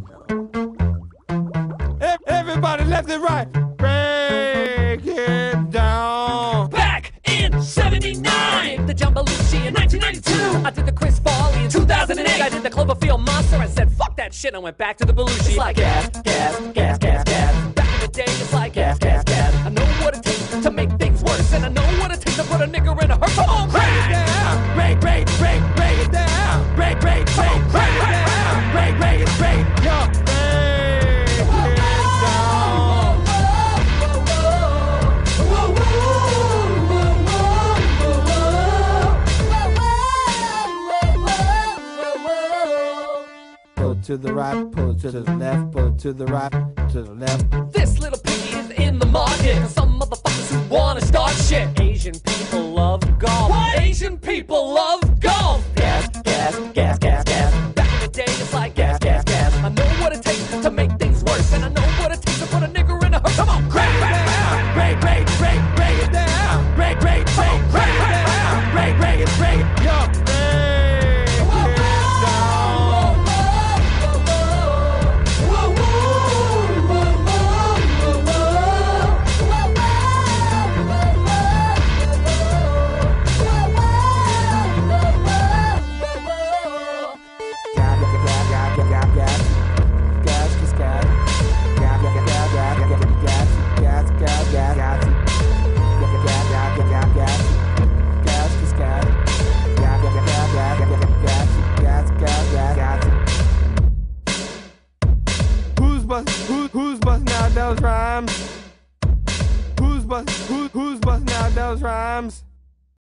Everybody left and right. Break it down. Back in 79, the Jumbalucci in 1992. I did the Chris Farley in 2008. I did the Cloverfield Monster. I said, fuck that shit. I went back to the Belushi. It's like gas, gas, gas, gas, gas. Back in the day, it's like gas, gas, gas. I know what it takes to make things worse, and I know what it takes to put a nigger in a hurt. Come on, break it down. Break, break, break, break it down. Break, break, break, break it down. Break, break, break, yo. To the right, pull it to the left, pull it to the right, to the left. This little piggy is in the market. Cause some motherfuckers who wanna start shit. Asian people love golf. What? Asian people love